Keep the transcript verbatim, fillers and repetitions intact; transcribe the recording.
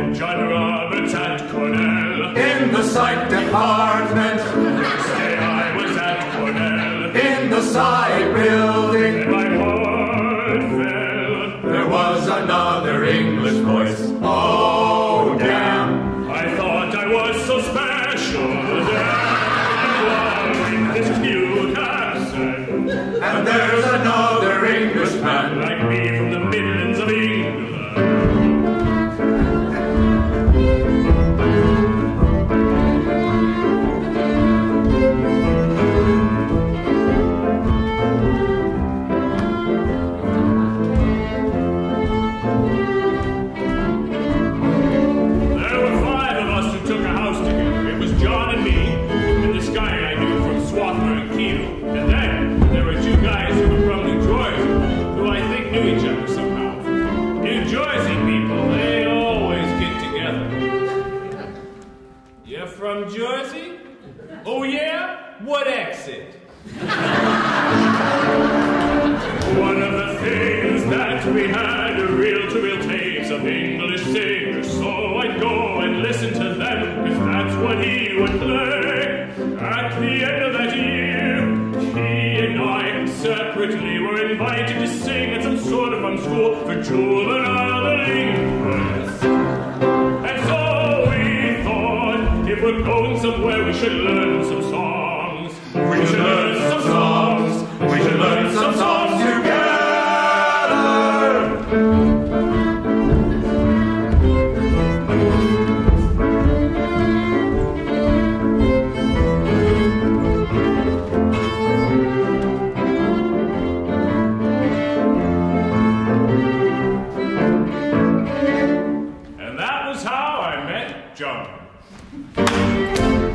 I'm John Roberts at Cornell. In the psych department. Next day I was at Cornell. In the psych building. And my heart fell. There was another English voice. Oh, damn. I thought I was so special. Then with this cute accent. And there's another Englishman like me from the Midlands of England. There were five of us who took a house together. It was John and me, and this guy I knew from Swarthmore and Keele. And then there were two guys who were from New Jersey, who I think knew each other somehow. New Jersey people, they always get together. You're from Jersey? Oh yeah? What exit? One of the things that we had were reel-to-reel tapes of English singers, so I'd go and listen to them, because that's what he would play. At the end of that year, he and I separately were invited to sing at some sort of fun school for juvenile delinquents. And so we thought, if we're going somewhere, we should learn some songs. We should learn some songs. We should learn some songs together. And that was how I met John.